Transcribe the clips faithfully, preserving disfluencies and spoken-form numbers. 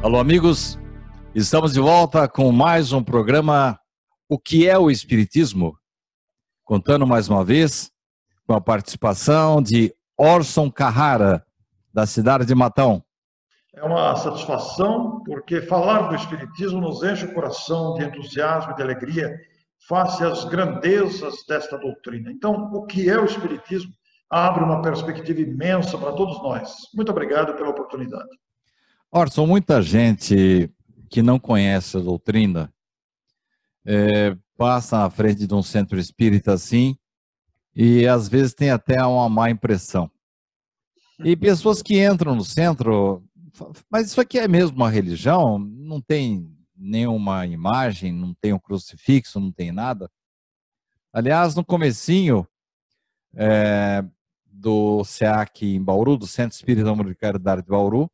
Alô, amigos, estamos de volta com mais um programa O que é o Espiritismo? Contando mais uma vez com a participação de Orson Carrara, da cidade de Matão. É uma satisfação, porque falar do Espiritismo nos enche o coração de entusiasmo e de alegria face às grandezas desta doutrina. Então, o que é o Espiritismo abre uma perspectiva imensa para todos nós. Muito obrigado pela oportunidade. Orson, muita gente que não conhece a doutrina é, passa na frente de um centro espírita assim e às vezes tem até uma má impressão. E pessoas que entram no centro, mas isso aqui é mesmo uma religião? Não tem nenhuma imagem, não tem um crucifixo, não tem nada. Aliás, no comecinho é, do S E A C em Bauru, do Centro Espírita Amor de Caridade de Bauru,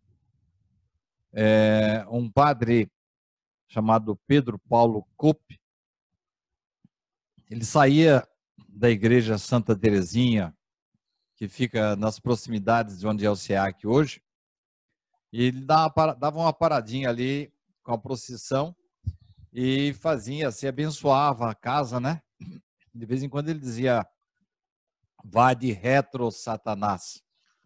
é, um padre chamado Pedro Paulo Cope, ele saía da igreja Santa Terezinha, que fica nas proximidades de onde é o S E A C hoje, e ele dava, dava uma paradinha ali com a procissão e fazia assim, abençoava a casa, né? De vez em quando ele dizia, vá de retro, Satanás.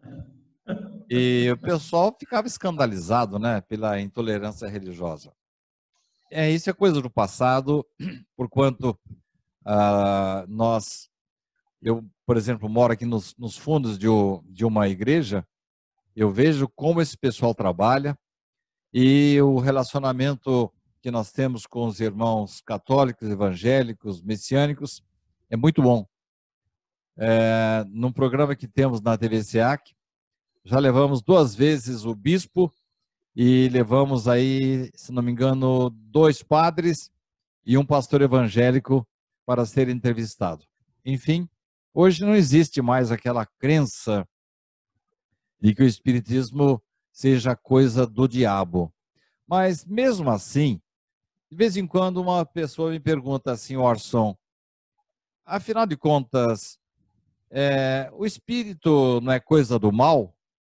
E o pessoal ficava escandalizado, né, pela intolerância religiosa. É, isso é coisa do passado, porquanto ah, nós, eu, por exemplo, moro aqui nos, nos fundos de, de uma igreja, eu vejo como esse pessoal trabalha e o relacionamento que nós temos com os irmãos católicos, evangélicos, messiânicos, é muito bom. É, num programa que temos na T V S E A C, já levamos duas vezes o bispo e levamos aí, se não me engano, dois padres e um pastor evangélico para ser entrevistado. Enfim, hoje não existe mais aquela crença de que o espiritismo seja coisa do diabo. Mas mesmo assim, de vez em quando uma pessoa me pergunta assim, Orson, afinal de contas, é, o espírito não é coisa do mal?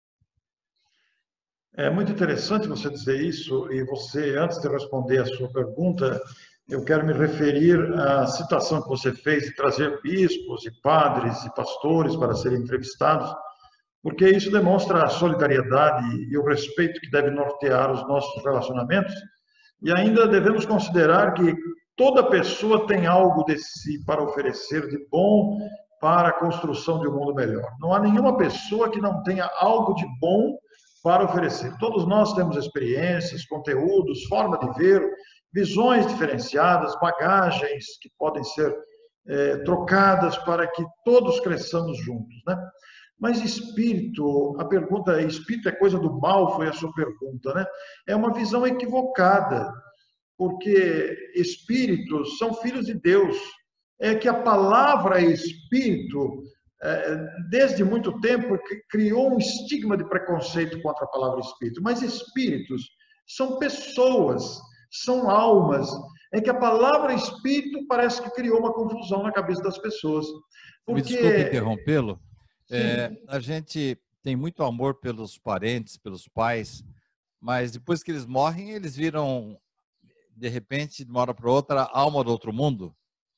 É muito interessante você dizer isso, e você, antes de responder a sua pergunta, eu quero me referir à citação que você fez de trazer bispos e padres e pastores para serem entrevistados, porque isso demonstra a solidariedade e o respeito que deve nortear os nossos relacionamentos, e ainda devemos considerar que toda pessoa tem algo de si para oferecer de bom para a construção de um mundo melhor. Não há nenhuma pessoa que não tenha algo de bom para oferecer. Todos nós temos experiências, conteúdos, forma de ver, visões diferenciadas, bagagens que podem ser é, trocadas para que todos cresçamos juntos, né? Mas espírito, a pergunta é, espírito é coisa do mal? Foi a sua pergunta, né? É uma visão equivocada, porque espíritos são filhos de Deus. É que a palavra espírito, desde muito tempo, criou um estigma de preconceito contra a palavra espírito. Mas espíritos são pessoas, são almas. É que a palavra espírito parece que criou uma confusão na cabeça das pessoas. Porque... Me desculpe interrompê-lo. É, a gente tem muito amor pelos parentes, pelos pais, mas depois que eles morrem, eles viram, de repente, de uma hora para outra, a alma do outro mundo.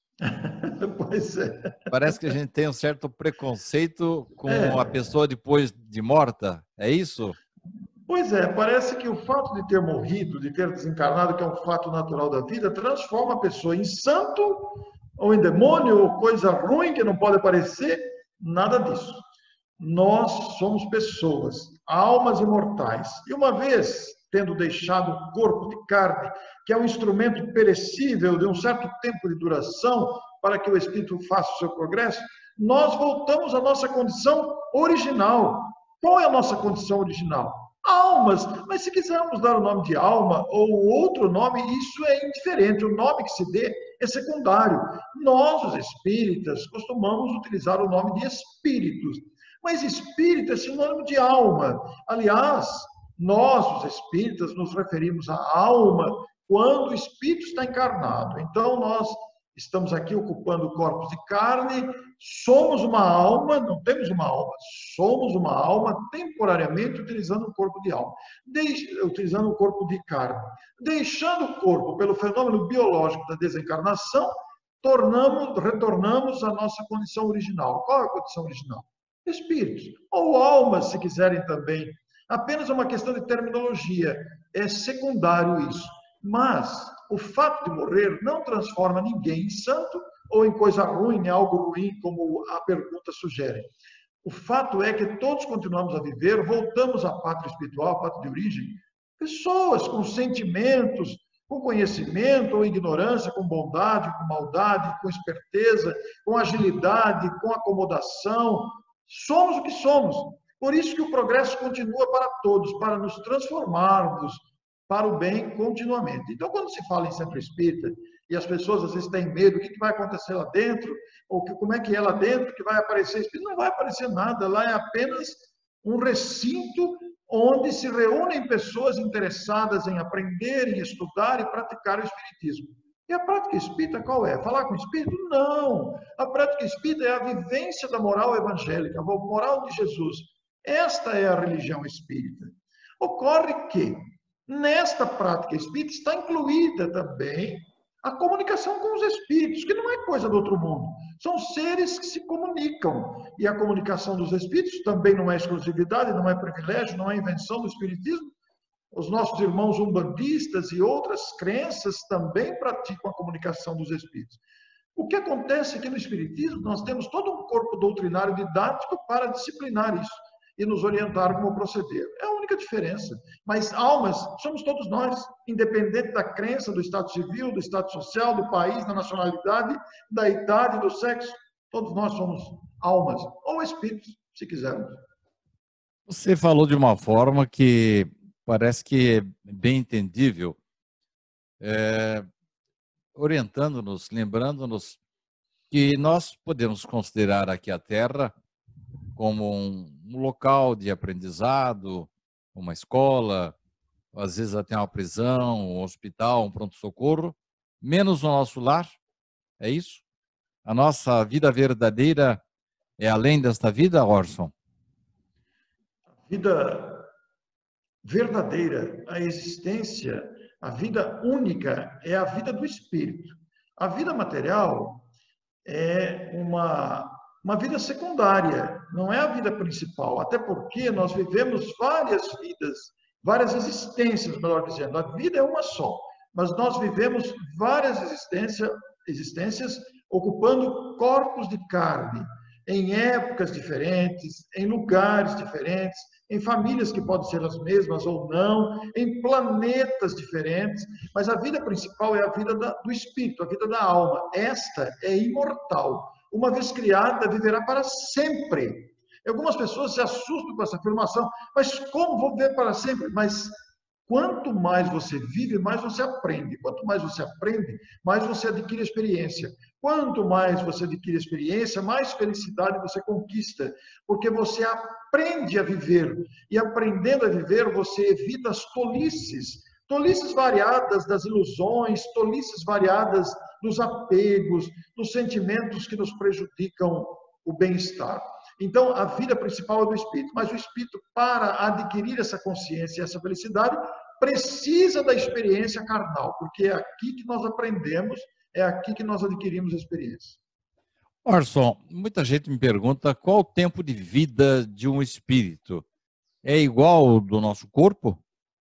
Pois é. Parece que a gente tem um certo preconceito com é. a pessoa depois de morta, é isso? Pois é, parece que o fato de ter morrido, de ter desencarnado, que é um fato natural da vida, transforma a pessoa em santo ou em demônio, ou coisa ruim que não pode aparecer, nada disso. Nós somos pessoas, almas imortais, e uma vez tendo deixado o corpo de carne, que é um instrumento perecível de um certo tempo de duração, para que o espírito faça o seu progresso, nós voltamos à nossa condição original. Qual é a nossa condição original? Almas, mas se quisermos dar o nome de alma ou outro nome, isso é indiferente, o nome que se dê é secundário. Nós, os espíritas, costumamos utilizar o nome de espíritos, mas espírito é sinônimo de alma. Aliás, nós, os espíritas, nos referimos à alma quando o espírito está encarnado. Então, nós estamos aqui ocupando corpos de carne, somos uma alma, não temos uma alma, somos uma alma temporariamente utilizando um corpo de alma, utilizando um corpo de carne. Deixando o corpo pelo fenômeno biológico da desencarnação, tornamos, retornamos à nossa condição original. Qual é a condição original? Espíritos, ou almas, se quiserem também. Apenas uma questão de terminologia, é secundário isso. Mas o fato de morrer não transforma ninguém em santo ou em coisa ruim, em algo ruim, como a pergunta sugere. O fato é que todos continuamos a viver, voltamos à pátria espiritual, à pátria de origem, pessoas com sentimentos, com conhecimento ou ignorância, com bondade, com maldade, com esperteza, com agilidade, com acomodação. Somos o que somos. Por isso que o progresso continua para todos, para nos transformarmos para o bem continuamente. Então, quando se fala em centro espírita, e as pessoas às vezes têm medo, o que vai acontecer lá dentro, ou que, como é que é lá dentro, que vai aparecer espírito, não vai aparecer nada, lá é apenas um recinto onde se reúnem pessoas interessadas em aprender, em estudar e praticar o espiritismo. E a prática espírita qual é? Falar com o espírito? Não! A prática espírita é a vivência da moral evangélica, a moral de Jesus. Esta é a religião espírita. Ocorre que nesta prática espírita está incluída também a comunicação com os espíritos, que não é coisa do outro mundo. São seres que se comunicam. E a comunicação dos espíritos também não é exclusividade, não é privilégio, não é invenção do espiritismo. Os nossos irmãos umbandistas e outras crenças também praticam a comunicação dos espíritos. O que acontece é que no espiritismo nós temos todo um corpo doutrinário didático para disciplinar isso e nos orientar como proceder. É a única diferença. Mas almas somos todos nós, independente da crença, do estado civil, do estado social, do país, da nacionalidade, da idade, do sexo. Todos nós somos almas, ou espíritos, se quisermos. Você falou de uma forma que parece que é bem entendível, é, orientando-nos, lembrando-nos que nós podemos considerar aqui a Terra como um, um local de aprendizado, uma escola, às vezes até uma prisão, um hospital, um pronto-socorro, menos o nosso lar, é isso? A nossa vida verdadeira é além desta vida, Orson? A vida verdadeira, a existência, a vida única é a vida do espírito. A vida material é uma, uma vida secundária, não é a vida principal, até porque nós vivemos várias vidas, várias existências, melhor dizendo. A vida é uma só, mas nós vivemos várias existências, existências ocupando corpos de carne, em épocas diferentes, em lugares diferentes, em famílias que podem ser as mesmas ou não, em planetas diferentes, mas a vida principal é a vida da, do espírito, a vida da alma. Esta é imortal. Uma vez criada, viverá para sempre. E algumas pessoas se assustam com essa afirmação, mas como vou viver para sempre? Mas quanto mais você vive, mais você aprende. Quanto mais você aprende, mais você adquire experiência. Quanto mais você adquire experiência, mais felicidade você conquista, porque você aprende a viver. E aprendendo a viver, você evita as tolices, tolices variadas das ilusões, tolices variadas dos apegos, dos sentimentos que nos prejudicam o bem-estar. Então, a vida principal é do espírito, mas o espírito, para adquirir essa consciência e essa felicidade, precisa da experiência carnal, porque é aqui que nós aprendemos, é aqui que nós adquirimos a experiência. Orson, muita gente me pergunta qual o tempo de vida de um espírito. É igual ao do nosso corpo?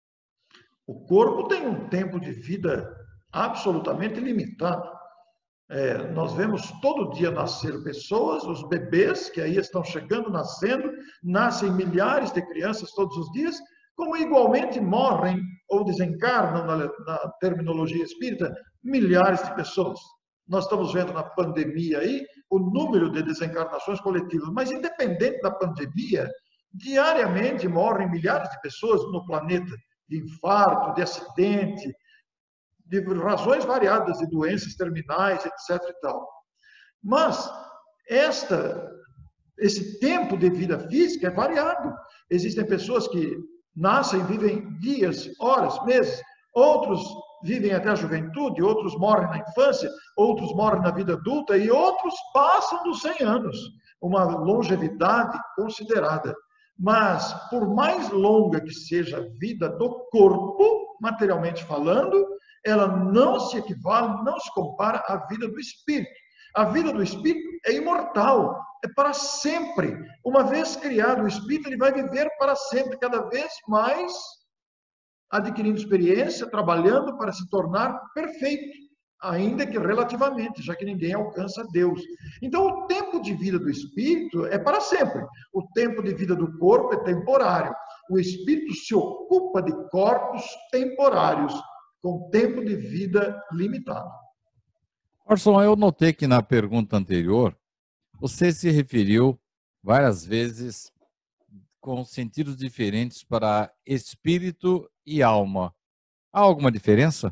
O corpo tem um tempo de vida absolutamente limitado. É, nós vemos todo dia nascer pessoas, os bebês que aí estão chegando, nascendo, nascem milhares de crianças todos os dias, como igualmente morrem ou desencarnam, na, na terminologia espírita, milhares de pessoas. Nós estamos vendo na pandemia aí o número de desencarnações coletivas, mas independente da pandemia, diariamente morrem milhares de pessoas no planeta, de infarto, de acidente, de razões variadas, de doenças terminais, etc e tal. Mas esta, esse tempo de vida física é variado. Existem pessoas que nascem, vivem dias, horas, meses, outros vivem até a juventude, outros morrem na infância, outros morrem na vida adulta e outros passam dos cem anos, uma longevidade considerada. Mas, por mais longa que seja a vida do corpo, materialmente falando, ela não se equivale, não se compara à vida do espírito. A vida do espírito é imortal, é para sempre. Uma vez criado o espírito, ele vai viver para sempre, cada vez mais adquirindo experiência, trabalhando para se tornar perfeito, ainda que relativamente, já que ninguém alcança Deus. Então, o tempo de vida do espírito é para sempre. O tempo de vida do corpo é temporário. O espírito se ocupa de corpos temporários, com tempo de vida limitado. Orson, eu notei que na pergunta anterior, você se referiu várias vezes com sentidos diferentes para espírito e alma. Há alguma diferença?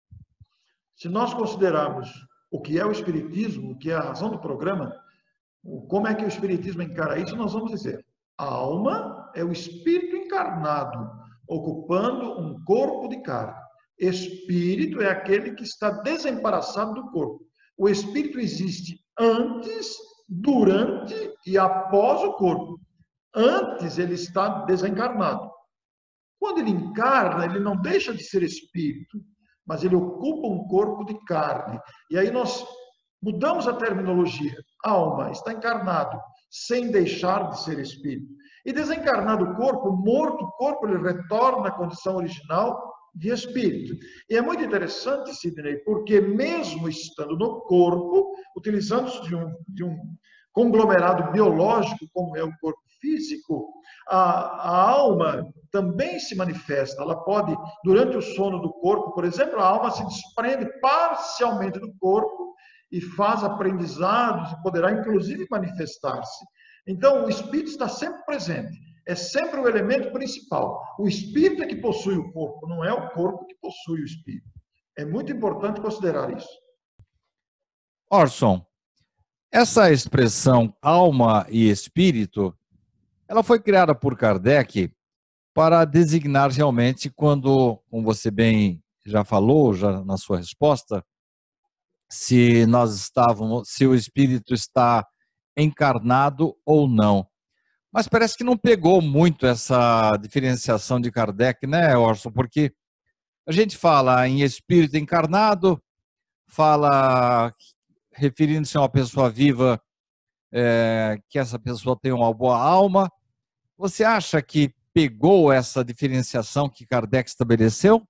Se nós considerarmos o que é o espiritismo, o que é a razão do programa, como é que o espiritismo encara isso, nós vamos dizer: a alma é o espírito encarnado, ocupando um corpo de carne. Espírito é aquele que está desembaraçado do corpo. O espírito existe antes, durante e após o corpo. Antes ele está desencarnado. Quando ele encarna, ele não deixa de ser espírito, mas ele ocupa um corpo de carne. E aí nós mudamos a terminologia. Alma está encarnado, sem deixar de ser espírito. E desencarnado o corpo, morto o corpo, ele retorna à condição original de espírito. E é muito interessante, Sidney, porque mesmo estando no corpo, utilizando-se de um, de um conglomerado biológico, como é o corpo físico, a, a alma também se manifesta. Ela pode, durante o sono do corpo, por exemplo, a alma se desprende parcialmente do corpo e faz aprendizados e poderá, inclusive, manifestar-se. Então, o espírito está sempre presente. É sempre o elemento principal. O espírito é que possui o corpo, não é o corpo que possui o espírito. É muito importante considerar isso. Orson, essa expressão alma e espírito, ela foi criada por Kardec para designar realmente quando, como você bem já falou, já na sua resposta, se nós estávamos, se o espírito está encarnado ou não. Mas parece que não pegou muito essa diferenciação de Kardec, né, Orson? Porque a gente fala em espírito encarnado, fala, referindo-se a uma pessoa viva, é, que essa pessoa tem uma boa alma. Você acha que pegou essa diferenciação que Kardec estabeleceu?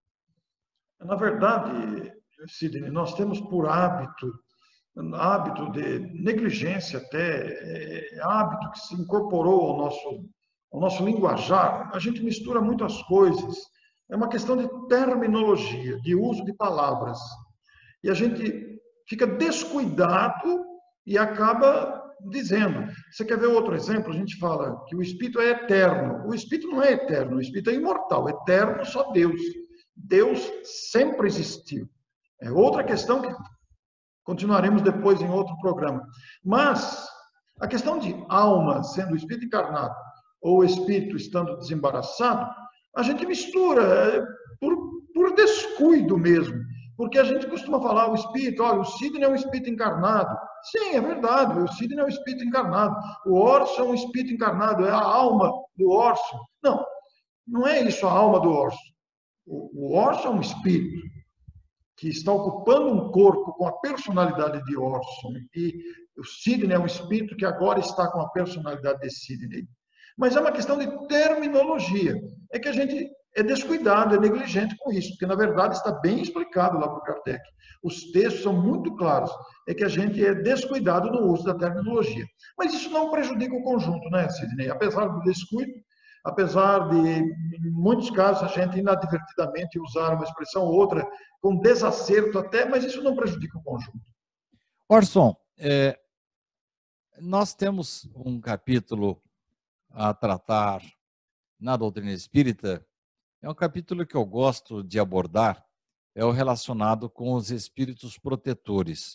Na verdade, Sidney, nós temos por hábito, hábito de negligência até, é, hábito que se incorporou ao nosso, ao nosso linguajar, a gente mistura muitas coisas. É uma questão de terminologia, de uso de palavras. E a gente fica descuidado e acaba dizendo. Você quer ver outro exemplo? A gente fala que o espírito é eterno. O espírito não é eterno, o espírito é imortal. Eterno só Deus. Deus sempre existiu. É outra questão que continuaremos depois em outro programa. Mas a questão de alma sendo o espírito encarnado ou o espírito estando desembaraçado, a gente mistura por, por descuido mesmo. Porque a gente costuma falar o espírito, olha, o Sidney é um espírito encarnado. Sim, é verdade, o Sidney é um espírito encarnado. O Orson é um espírito encarnado, é a alma do Orson. Não, não é isso a alma do Orson. O Orson é um espírito que está ocupando um corpo com a personalidade de Orson. E o Sidney é um espírito que agora está com a personalidade de Sidney. Mas é uma questão de terminologia. É que a gente é descuidado, é negligente com isso, porque na verdade está bem explicado lá por Kardec. Os textos são muito claros. É que a gente é descuidado no uso da terminologia. Mas isso não prejudica o conjunto, né, Sidney? Apesar do descuido, apesar de, em muitos casos, a gente inadvertidamente usar uma expressão ou outra com desacerto até, mas isso não prejudica o conjunto. Orson, é, nós temos um capítulo a tratar na doutrina espírita, é um capítulo que eu gosto de abordar, é o relacionado com os espíritos protetores.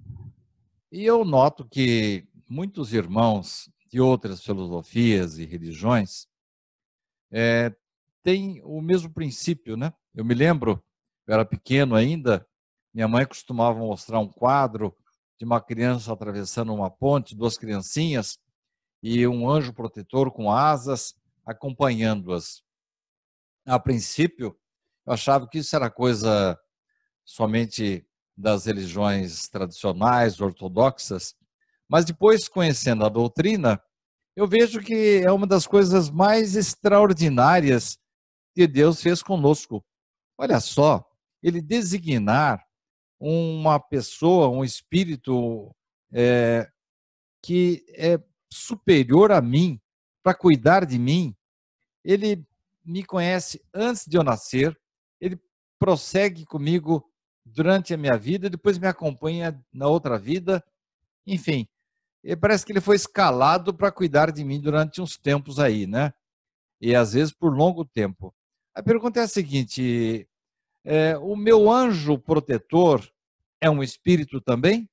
E eu noto que muitos irmãos de outras filosofias e religiões é, têm o mesmo princípio, né? Eu me lembro eu era pequeno ainda, minha mãe costumava mostrar um quadro de uma criança atravessando uma ponte, duas criancinhas, e um anjo protetor com asas acompanhando-as. A princípio, eu achava que isso era coisa somente das religiões tradicionais, ortodoxas, mas depois, conhecendo a doutrina, eu vejo que é uma das coisas mais extraordinárias que Deus fez conosco. Olha só, ele designar uma pessoa, um espírito é, que é superior a mim, para cuidar de mim. Ele me conhece antes de eu nascer, ele prossegue comigo durante a minha vida, depois me acompanha na outra vida, enfim, parece que ele foi escalado para cuidar de mim durante uns tempos aí, né? E às vezes por longo tempo. A pergunta é a seguinte, é, o meu anjo protetor é um espírito também?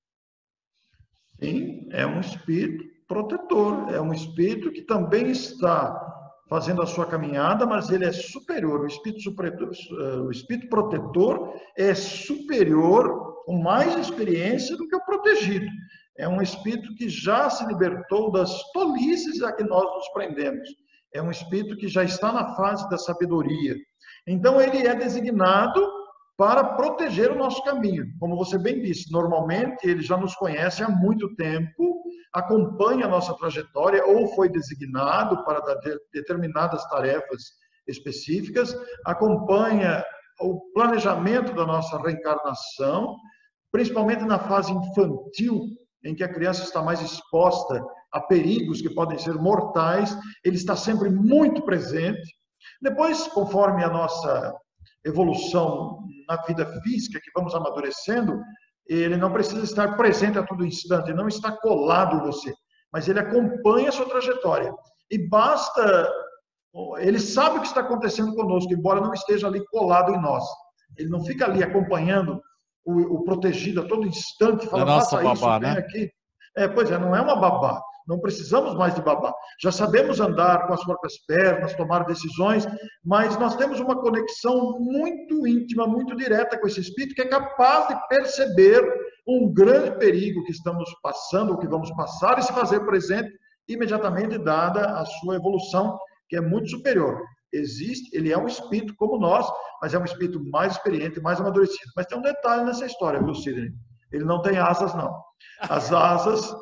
Sim, é um espírito protetor, é um espírito que também está fazendo a sua caminhada, mas ele é superior. O espírito, superior, o espírito protetor é superior, com mais experiência do que o protegido. É um espírito que já se libertou das tolices a que nós nos prendemos. É um espírito que já está na fase da sabedoria. Então, ele é designado para proteger o nosso caminho. Como você bem disse, normalmente ele já nos conhece há muito tempo, acompanha a nossa trajetória ou foi designado para determinadas tarefas específicas, acompanha o planejamento da nossa reencarnação, principalmente na fase infantil, em que a criança está mais exposta a perigos que podem ser mortais, ele está sempre muito presente. Depois, conforme a nossa evolução na vida física, que vamos amadurecendo, ele não precisa estar presente a todo instante, não está colado em você, mas ele acompanha a sua trajetória. E basta, ele sabe o que está acontecendo conosco, embora não esteja ali colado em nós. Ele não fica ali acompanhando o, o protegido a todo instante, falando, faça babá, isso, vem, né? Aqui. É, pois é, não é uma babá. Não precisamos mais de babá. Já sabemos andar com as próprias pernas, tomar decisões, mas nós temos uma conexão muito íntima, muito direta com esse espírito, que é capaz de perceber um grande perigo que estamos passando, ou que vamos passar, e se fazer presente imediatamente, dada a sua evolução, que é muito superior. Existe, ele é um espírito como nós, mas é um espírito mais experiente, mais amadurecido. Mas tem um detalhe nessa história, viu, Sidney? Ele não tem asas, não. As asas...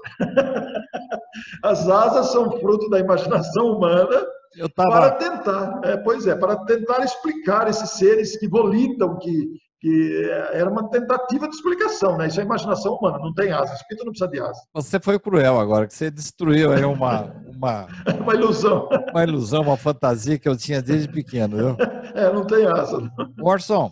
As asas são fruto da imaginação humana Eu tava... para tentar, é, pois é, para tentar explicar esses seres que volitam, que, que era uma tentativa de explicação, né? Isso é imaginação humana, não tem asas, o espírito não precisa de asas. Você foi cruel agora, que você destruiu aí uma... Uma, uma ilusão. Uma ilusão, uma fantasia que eu tinha desde pequeno, viu? É, não tem asa. Orson,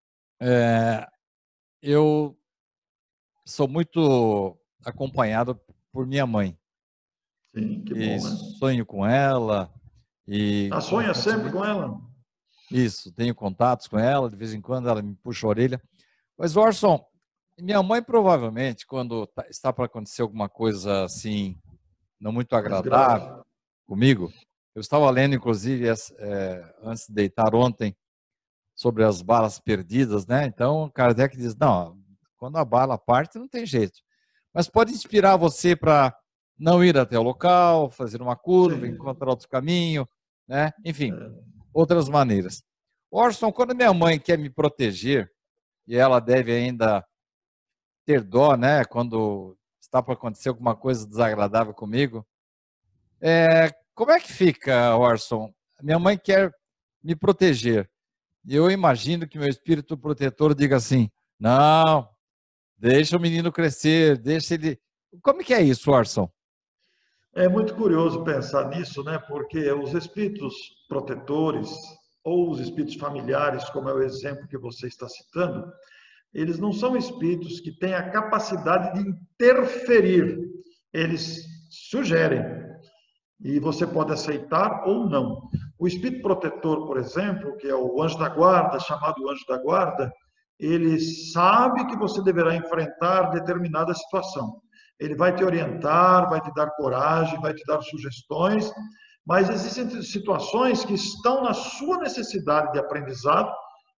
é, eu sou muito acompanhado por minha mãe. Sim, que bom, e né? Sonho com ela. E ah, sonha sempre com ela? Isso, tenho contatos com ela, de vez em quando ela me puxa a orelha. Mas, Orson, minha mãe provavelmente, quando tá, está para acontecer alguma coisa assim, não muito agradável comigo, eu estava lendo, inclusive, é, antes de deitar ontem, sobre as balas perdidas, né? Então, Kardec diz, não, quando a bala parte, não tem jeito. Mas pode inspirar você para não ir até o local, fazer uma curva, Sim. encontrar outro caminho, né? Enfim, é. outras maneiras. Orson, quando minha mãe quer me proteger, e ela deve ainda ter dó, né? Quando está para acontecer alguma coisa desagradável comigo, é, como é que fica, Orson? Minha mãe quer me proteger. E eu imagino que meu espírito protetor diga assim, não, deixa o menino crescer, deixa ele... Como que é isso, Orson? É muito curioso pensar nisso, né? Porque os espíritos protetores ou os espíritos familiares, como é o exemplo que você está citando, eles não são espíritos que têm a capacidade de interferir. Eles sugerem e você pode aceitar ou não. O espírito protetor, por exemplo, que é o anjo da guarda, chamado anjo da guarda, ele sabe que você deverá enfrentar determinada situação. Ele vai te orientar, vai te dar coragem, vai te dar sugestões, mas existem situações que estão na sua necessidade de aprendizado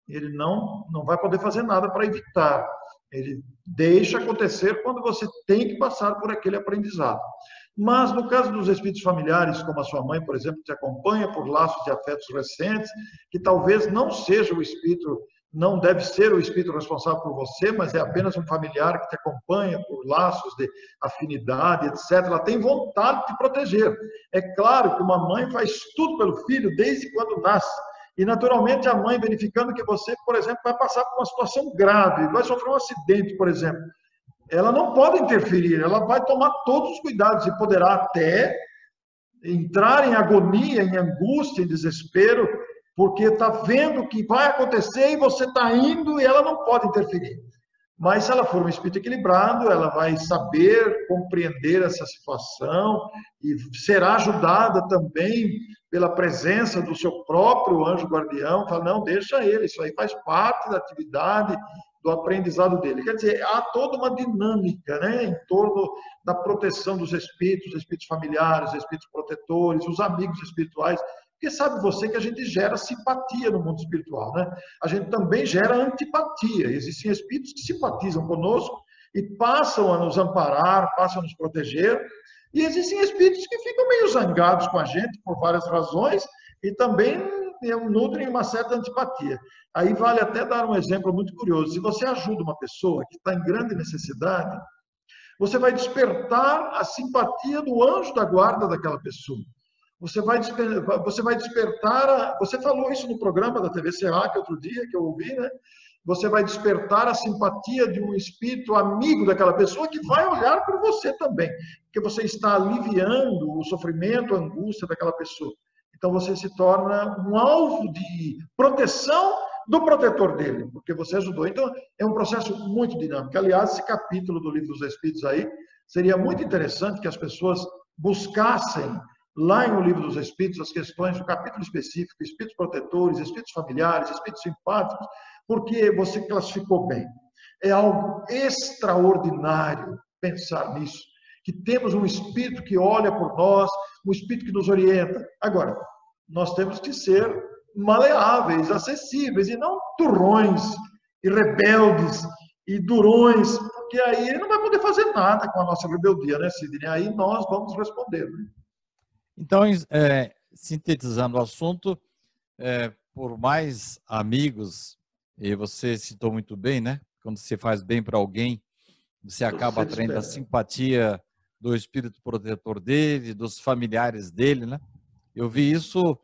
ele não, não vai poder fazer nada para evitar. Ele deixa acontecer quando você tem que passar por aquele aprendizado. Mas, no caso dos espíritos familiares, como a sua mãe, por exemplo, que te acompanha por laços de afetos recentes, que talvez não seja o espírito, não deve ser o espírito responsável por você, mas é apenas um familiar que te acompanha por laços de afinidade, etcétera. Ela tem vontade de te proteger. É claro que uma mãe faz tudo pelo filho desde quando nasce. E, naturalmente, a mãe, verificando que você, por exemplo, vai passar por uma situação grave, vai sofrer um acidente, por exemplo, ela não pode interferir, ela vai tomar todos os cuidados e poderá até entrar em agonia, em angústia, em desespero, porque está vendo o que vai acontecer e você está indo e ela não pode interferir. Mas se ela for um espírito equilibrado, ela vai saber compreender essa situação e será ajudada também pela presença do seu próprio anjo guardião. Fala, não, deixa ele, isso aí faz parte da atividade, do aprendizado dele. Quer dizer, há toda uma dinâmica, né, em torno da proteção dos espíritos, espíritos familiares, espíritos protetores, os amigos espirituais. Porque sabe você que a gente gera simpatia no mundo espiritual, né? A gente também gera antipatia. Existem espíritos que simpatizam conosco e passam a nos amparar, passam a nos proteger. E existem espíritos que ficam meio zangados com a gente por várias razões e também nutrem uma certa antipatia. Aí vale até dar um exemplo muito curioso. Se você ajuda uma pessoa que está em grande necessidade, você vai despertar a simpatia do anjo da guarda daquela pessoa. Você vai, você vai despertar, a, você falou isso no programa da T V C A, que outro dia, que eu ouvi, né? Você vai despertar a simpatia de um espírito amigo daquela pessoa que vai olhar por você também, porque você está aliviando o sofrimento, a angústia daquela pessoa. Então você se torna um alvo de proteção do protetor dele, porque você ajudou. Então é um processo muito dinâmico. Aliás, esse capítulo do Livro dos Espíritos aí, seria muito interessante que as pessoas buscassem lá em O Livro dos Espíritos as questões do capítulo específico, espíritos protetores, espíritos familiares, espíritos simpáticos, porque você classificou bem. É algo extraordinário pensar nisso, que temos um espírito que olha por nós, um espírito que nos orienta. Agora, nós temos que ser maleáveis, acessíveis, e não turrões, e rebeldes, e durões, porque aí ele não vai poder fazer nada com a nossa rebeldia, né, Sidney? Aí nós vamos responder, né? Então, é, sintetizando o assunto, é, por mais amigos, e você citou muito bem, né? Quando você faz bem para alguém, você acaba atraindo a simpatia do espírito protetor dele, dos familiares dele, né? Eu vi isso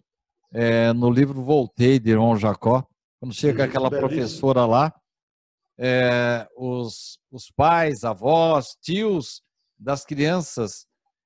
é, no livro Voltei, de Irmão Jacó, quando chega aquela professora lá, é, os, os pais, avós, tios das crianças,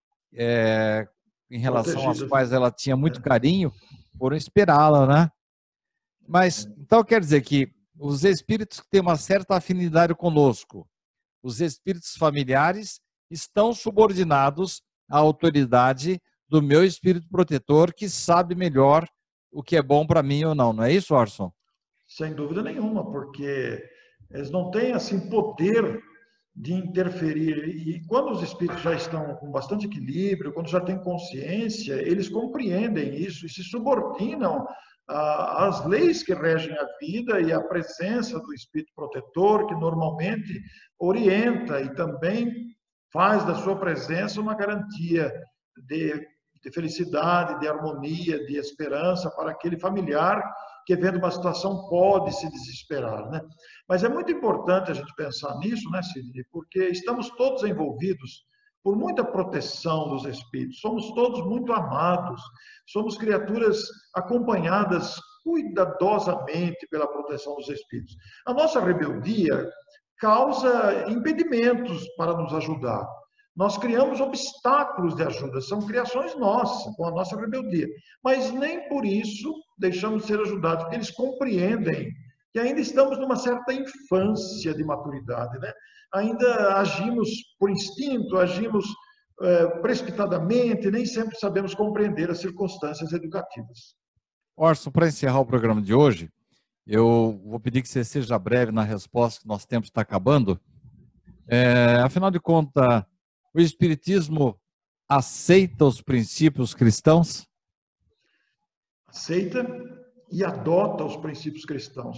é, em relação aos quais ela tinha muito carinho, foram esperá-la, né? Mas, então quer dizer que os espíritos que têm uma certa afinidade conosco, os espíritos familiares, estão subordinados à autoridade do meu espírito protetor, que sabe melhor o que é bom para mim ou não. Não é isso, Orson? Sem dúvida nenhuma, porque eles não têm, assim, poder de interferir. E quando os espíritos já estão com bastante equilíbrio, quando já têm consciência, eles compreendem isso e se subordinam às leis que regem a vida e à presença do espírito protetor, que normalmente orienta e também faz da sua presença uma garantia de, de felicidade, de harmonia, de esperança para aquele familiar que, vendo uma situação, pode se desesperar, né? Mas é muito importante a gente pensar nisso, né, Sidney? Porque estamos todos envolvidos por muita proteção dos espíritos, somos todos muito amados, somos criaturas acompanhadas cuidadosamente pela proteção dos espíritos. A nossa rebeldia causa impedimentos para nos ajudar. Nós criamos obstáculos de ajuda, são criações nossas, com a nossa rebeldia. Mas nem por isso deixamos de ser ajudados, porque eles compreendem que ainda estamos numa certa infância de maturidade, né? Ainda agimos por instinto, agimos é, precipitadamente, nem sempre sabemos compreender as circunstâncias educativas. Orson, para encerrar o programa de hoje, eu vou pedir que você seja breve na resposta, que nosso tempo está acabando. É, afinal de contas, o Espiritismo aceita os princípios cristãos? Aceita e adota os princípios cristãos.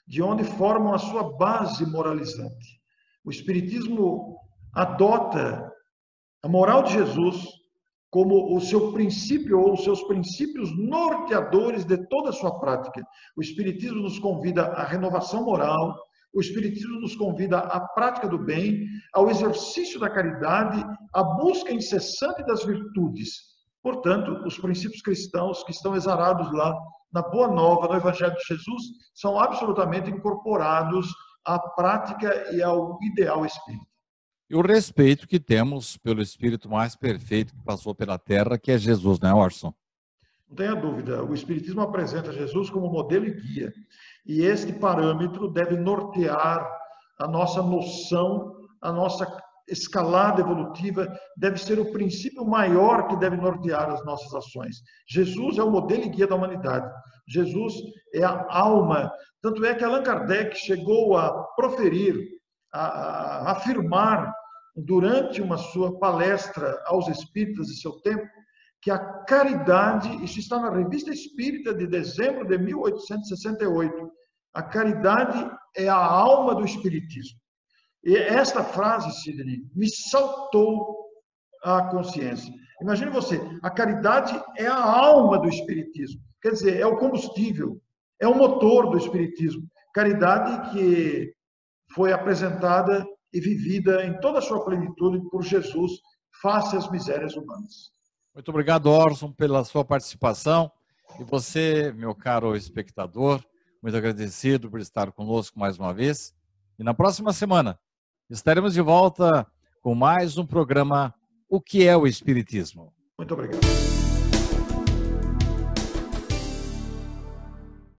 de onde formam a sua base moralizante. O Espiritismo adota a moral de Jesus como o seu princípio ou os seus princípios norteadores de toda a sua prática. O Espiritismo nos convida à renovação moral, o Espiritismo nos convida à prática do bem, ao exercício da caridade, à busca incessante das virtudes. Portanto, os princípios cristãos que estão exarados lá na Boa Nova, no Evangelho de Jesus, são absolutamente incorporados à prática e ao ideal espírita. E o respeito que temos pelo Espírito mais perfeito que passou pela Terra, que é Jesus, né, Orson? Não tenha dúvida, o Espiritismo apresenta Jesus como modelo e guia. E este parâmetro deve nortear a nossa noção, a nossa escalada evolutiva, deve ser o princípio maior que deve nortear as nossas ações. Jesus é o modelo e guia da humanidade. Jesus é a alma. Tanto é que Allan Kardec chegou a proferir, a, a afirmar, durante uma sua palestra aos espíritas de seu tempo, que a caridade, isso está na Revista Espírita de dezembro de mil oitocentos e sessenta e oito, a caridade é a alma do espiritismo. E esta frase, Sidney, me saltou à consciência. Imagine você, a caridade é a alma do espiritismo, quer dizer, é o combustível, é o motor do espiritismo. Caridade que foi apresentada e vivida em toda a sua plenitude por Jesus face às misérias humanas. Muito obrigado, Orson, pela sua participação. E você, meu caro espectador, muito agradecido por estar conosco mais uma vez. E na próxima semana estaremos de volta com mais um programa O que é o Espiritismo? Muito obrigado.